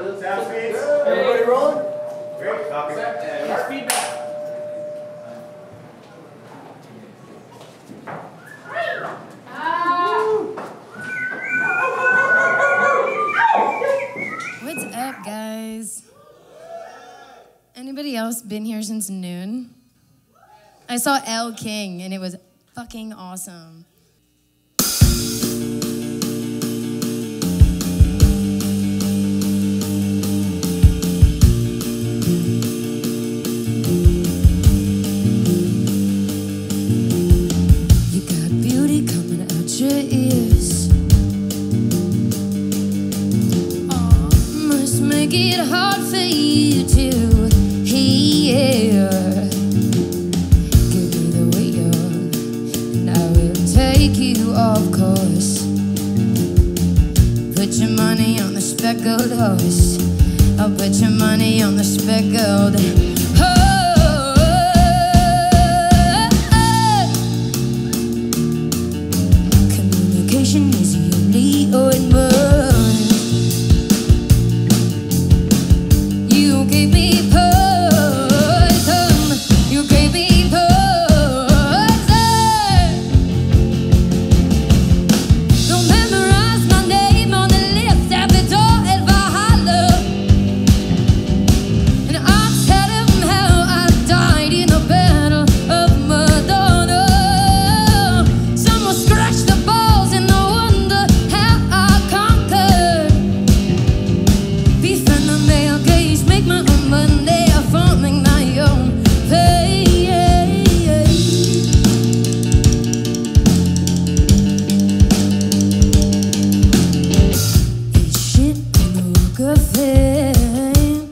Sounds speeds. Everybody rolling? Great. Copy. Here's feedback. What's up, guys? Anybody else been here since noon? I saw Elle King, and it was fucking awesome. You got beauty coming out your ears. Must make it hard for you to hear. Give me the way you're, and I will take you off course. Put your money on the speckled horse. I'll put your money on the speckled horse. Communication is the only old mode. You gave me poison. You gave me poison. Don't memorize my name on the list at the door at Valhalla. And I'll tell them how I died in the battle of Madonna. Someone scratched the balls and I wonder how I conquered. Befriend the male gaze, make my own Monday, forming my own face. It's shit on the Walk of Fame.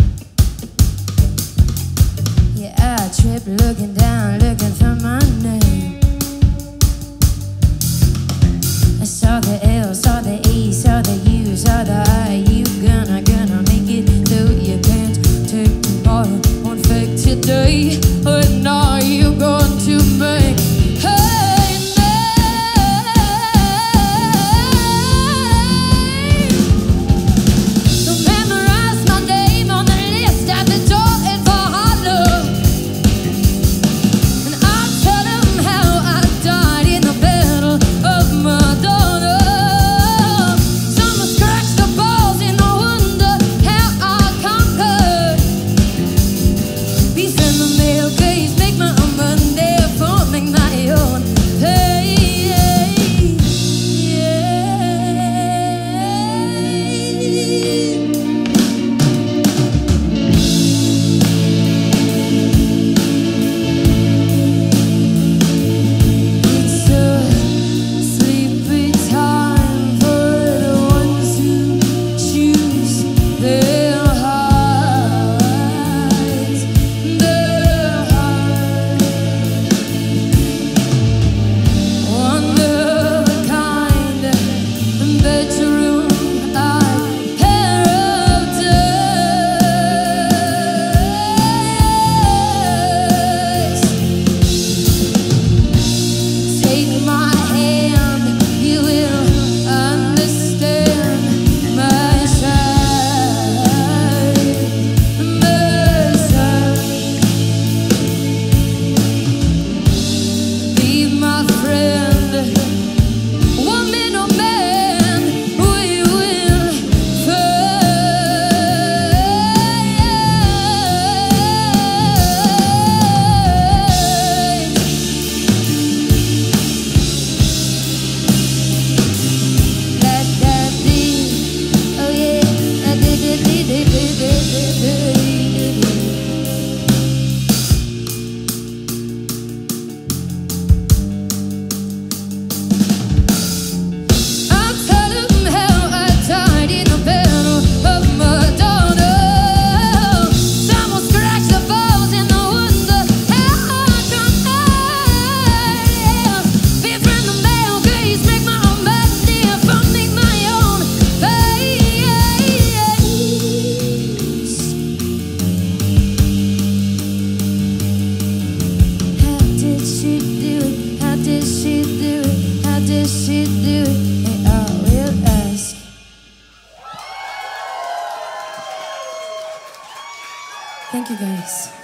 Yeah, I trip looking down, looking for my name. I saw the L, saw the E, saw the U, saw the I. You gonna make it through. You can't take tomorrow, won't fake today. What are you going to make? Hey, don't memorize my name on the list at the door at Valhalla. And I'll tell them how I died in the battle of Madonna. Someone scratched the ball. Thank you guys.